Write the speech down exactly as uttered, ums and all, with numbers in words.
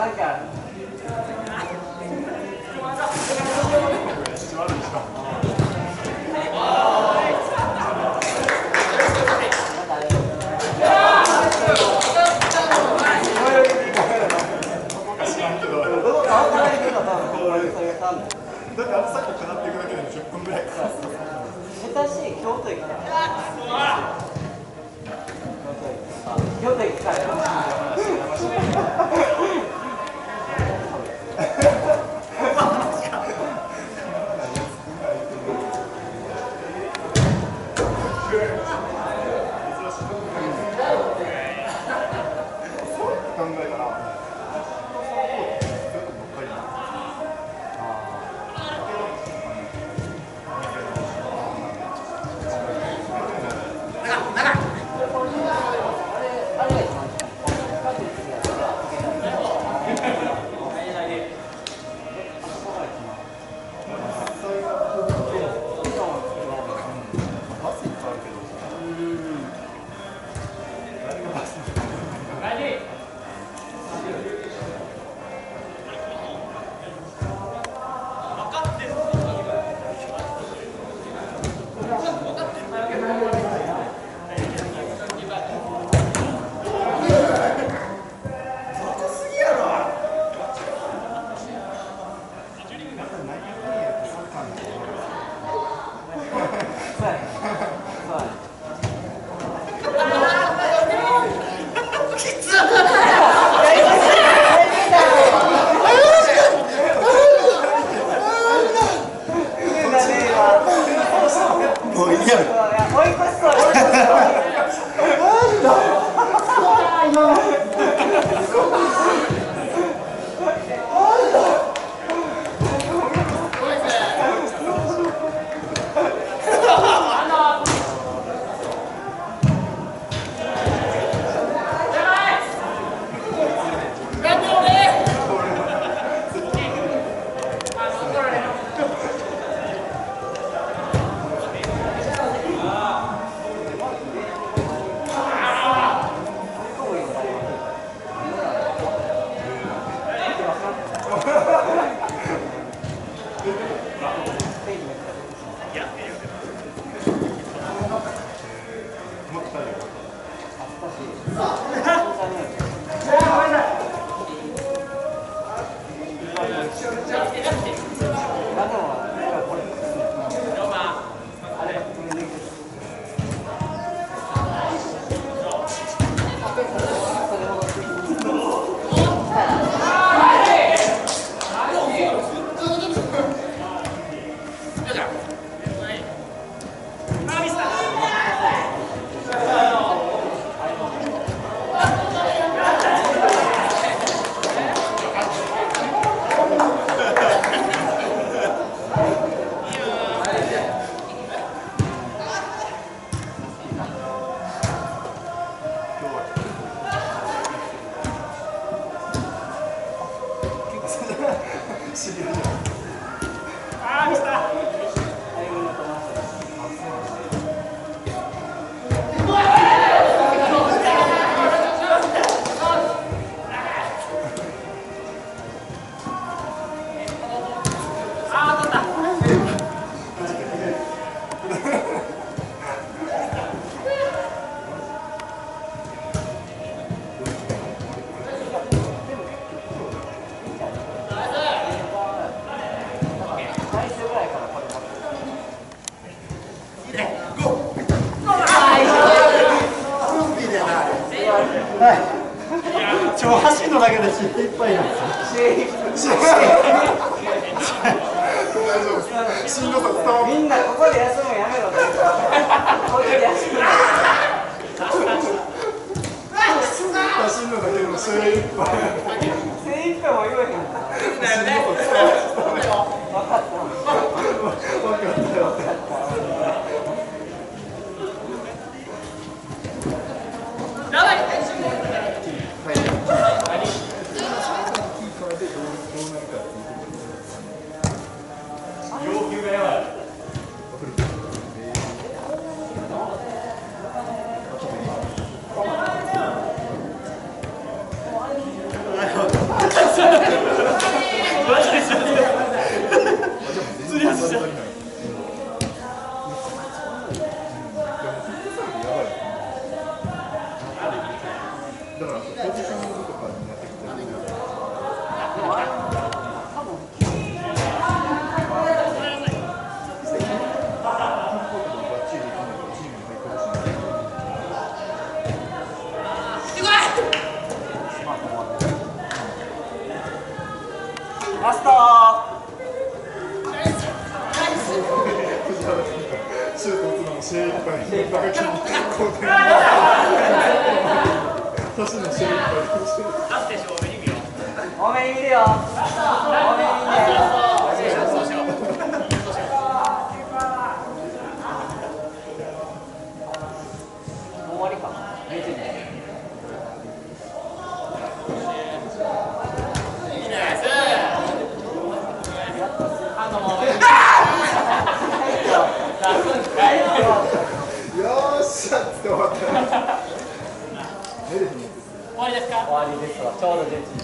なんかだってあのさっき下っていくだけでもじゅっぷんぐらいかかる。 下手しい京都駅から京都駅からよ超走るのだけで知っていっぱいなんですよ。大丈夫です。しんどさ伝わる。 みんなここで休むのやめろ。ここで休む。 走るのだけでも精一杯。 精一杯も言わへんか。だよね。分かった。分かった分かった。やばい。 そうラストシュート打つのも精一杯長きに貢献走るの精一杯多めに見るよ多めに見てもう終わりかにじゅうによーっしゃっつって終わった。終わりですか？ 終わりですわちょうどじゅういちじ